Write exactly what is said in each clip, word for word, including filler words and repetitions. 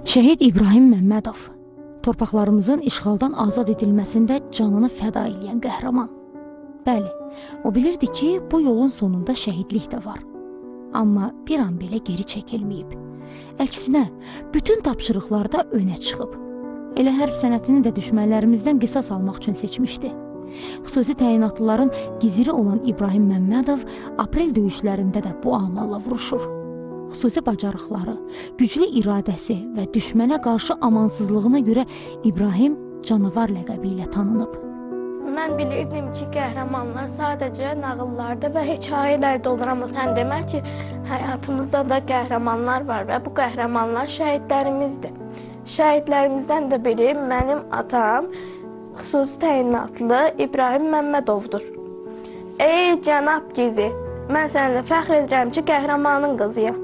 Şəhid İbrahim Məmmədov, torpaqlarımızın işğaldan azad edilməsində canını fəda edən qəhrəman. Bəli, o bilirdi ki, bu yolun sonunda şəhidlik də var. Amma bir an belə geri çəkilməyib. Əksinə, bütün tapşırıqlarda önə çıxıb. Elə hərb sənətini də düşmənlərimizdən qisas almaq üçün seçmişdi. Xüsusi təyinatlıların giziri olan İbrahim Məmmədov aprel döyüşlərində də bu amalla vuruşur. Xüsusi bacarıqları, güclü iradəsi və düşmənə qarşı amansızlığına görə İbrahim canavar ləqəbi ilə tanınıb. Mən bilirdim ki, qəhrəmanlar sadəcə nağıllarda və hekayələrdə olur, amma sən demə ki, həyatımızda da qəhrəmanlar var və bu qəhrəmanlar şəhidlərimizdir. Şəhidlərimizdən də biri mənim atam, xüsusi təyinatlı İbrahim Məmmədovdur. Ey cənab Gizi, mən səninlə fəxr edirəm ki, qəhrəmanın qızıyam.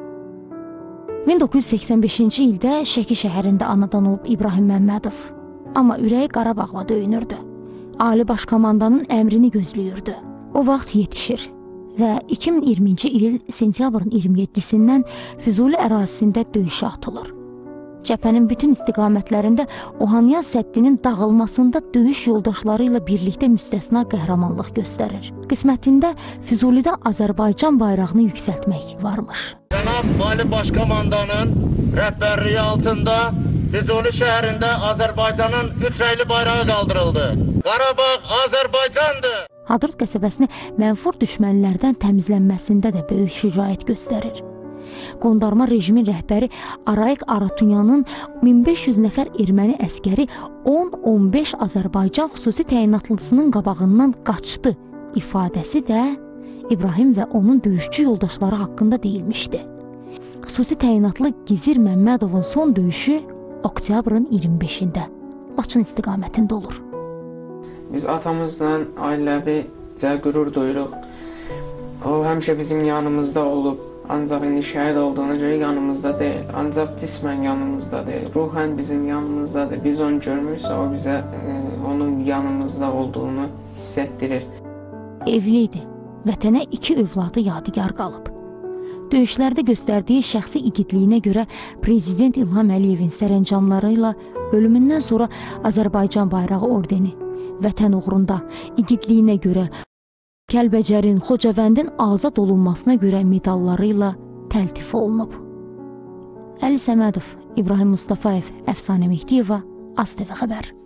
min doqquz yüz səksən beşinci ildə Şəki şəhərində anadan olub İbrahim Məmmədov. Amma ürəyi Qarabağla döyünürdü. Ali Başkomandanın əmrini gözləyirdi. O vaxt yetişir və iki min iyirminci il sentyabrın iyirmi yeddisindən Füzuli ərazisində döyüşə atılır. Cəbhənin bütün istiqamətlərində Ohanyan səddinin dağılmasında döyüş yoldaşları ilə birlikdə müstəsna qəhrəmanlıq göstərir. Qismətində Füzulidə Azərbaycan bayrağını yüksəltmək varmış. Cənab Ali Başkomandanın rəhbərliyi altında Füzuli şəhərində Azərbaycanın üç rəyli bayrağı qaldırıldı. Qarabağ Azərbaycandır. Hadrut qəsəbəsini mənfur düşmənlərdən təmizlənməsində də böyük şücaət göstərir. Qondarma rejimin rəhbəri Arayik Aratunyanın min beş yüz nəfər erməni əskəri on on beş Azərbaycan xüsusi təyinatlısının qabağından qaçdı ifadəsi də İbrahim və onun döyüşçü yoldaşları haqqında deyilmişdi. Xüsusi təyinatlı Gizir Məmmədovun son döyüşü oktyabrın iyirmi beşində Laçın istiqamətində olur. Biz atamızla ailəvicə qürur duyuruq. O həmişə bizim yanımızda olub. Ancaq indi şəhid olduğuna görə yanımızda deyil. Ancaq cismən yanımızda deyil. Ruhən bizim yanımızdadır. Biz onu görmürsə, o bizə e, onun yanımızda olduğunu hiss etdirir. Evliydi. Vətənə iki övladı yadigar qalıb. Döyüşlərdə göstərdiyi şəxsi igidliyinə görə Prezident İlham Əliyevin sərəncamları ilə ölümündən sonra Azərbaycan bayrağı ordeni, vətən uğrunda igidliyinə görə Kəlbəcərin, Xocavəndin azad olunmasına görə medalları ilə təltif olunub. Əli Səmədov, İbrahim Mustafayev, Əfsanə Mehdiyeva, AzTV xəbər.